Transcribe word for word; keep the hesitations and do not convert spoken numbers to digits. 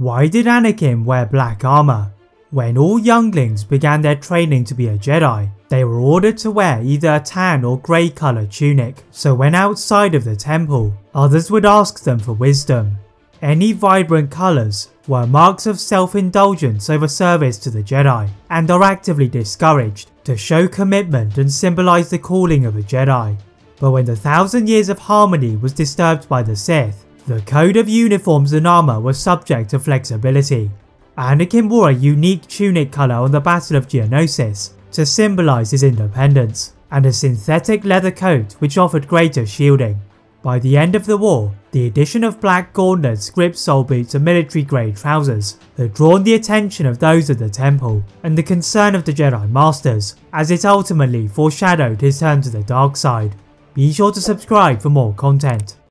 Why did Anakin wear black armor? When all younglings began their training to be a Jedi, they were ordered to wear either a tan or grey coloured tunic, so when outside of the temple, others would ask them for wisdom. Any vibrant colours were marks of self-indulgence over service to the Jedi, and are actively discouraged to show commitment and symbolise the calling of a Jedi. But when the thousand years of harmony was disturbed by the Sith, the code of uniforms and armour was subject to flexibility. Anakin wore a unique tunic colour on the Battle of Geonosis to symbolise his independence, and a synthetic leather coat which offered greater shielding. By the end of the war, the addition of black gauntlets, grip sole boots and military grade trousers had drawn the attention of those at the temple and the concern of the Jedi Masters, as it ultimately foreshadowed his turn to the dark side. Be sure to subscribe for more content.